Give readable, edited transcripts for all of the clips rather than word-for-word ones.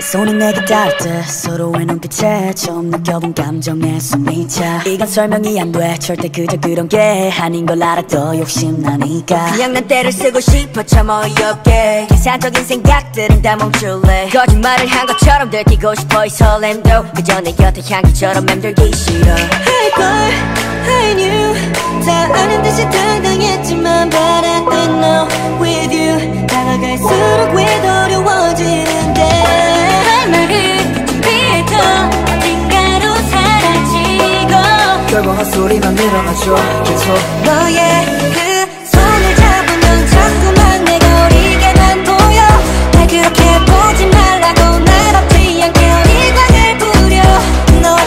손은 내게 닿을 때 서로의 눈빛에 처음 느껴본 감정의 숨이차. 이건 설명이 안 돼 절대 그저 그런 게 아닌 걸 알아 더 욕심나니까. 그냥 난 때를 쓰고 싶어 참 어이없게 계산적인 생각들은 다 멈출래. 거짓말을 한 것처럼 들키고 싶어 이 설렘도 그저 내 곁에 향기처럼 맴돌기 싫어. 알걸 I knew 다 아는 듯이 당당했지만 But I didn't know with you 다가갈수록 왜 더 어려워지는데 할 말을 준비해도 어딘가로 사라지고 결국 헛소리만 늘어나죠 계속. 너의 그 손을 잡으면 자꾸만 내가 어리게만 보여. 날 그렇게 보지 말라고 날 없지 않게 어리광을 부려. 너와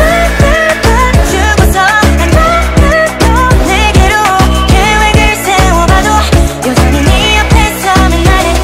죽어서 난 너를 내게로 계획을 세워봐도 여전히 네 옆에 서는 나를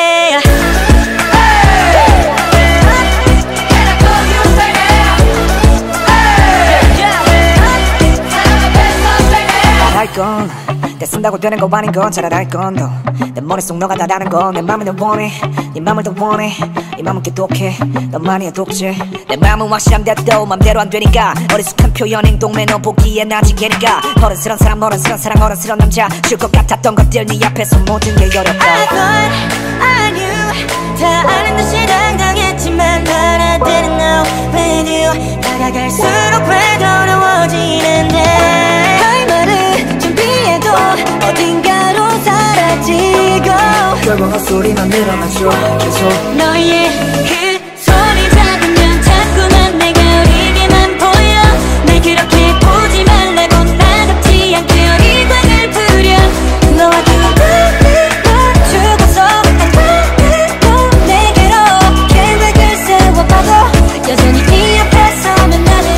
건 내 쓴다고 되는 거 아닌 건 잘 알 건 더 내 머릿속 너가 다라는 건 내 맘을 더 원해 네 맘을 더 원해 이 맘은 깨독해 너만이야 독재. 내 맘은 확실한데도 맘대로 안 되니까 어리숙한 표현 행동에 너 보기엔 아직 애니까 어른스런 사람 어른스런 사랑 어른스런 남자 줄 것 같았던 것들 네 앞에서 모든 게 어렵다. I thought I knew 다 아는 듯이 당당했지만 But I didn't know with you 다가갈수록 왜 더 어려워지는데 할 말을 준비해도 어딘가로 사라지고 결국 헛소리만 늘어나죠 계속. 너의 그 손이 잡으면 자꾸만 내가 어리게만 보여. 날 그렇게 보지 말라고 나답지 않게 어리광을 부려. 너와 두고 죽어서 난 너를 내게로 계획을 세워봐도 여전히 네 옆에 서면 나는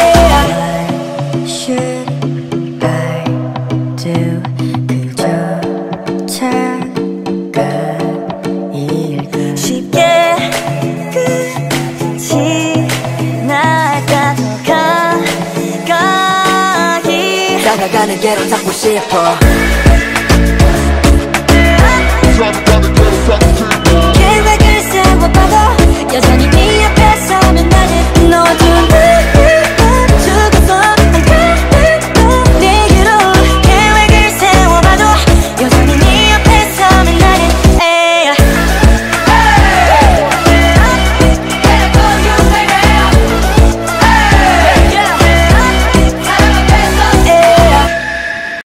Should I do 그저 착각일까. 쉽게 끝이 날까 더 가까이 다가가는 길을 잡고 싶어. 계획을 세워봐도 여전히 네 옆에 서면 나는 너와 둘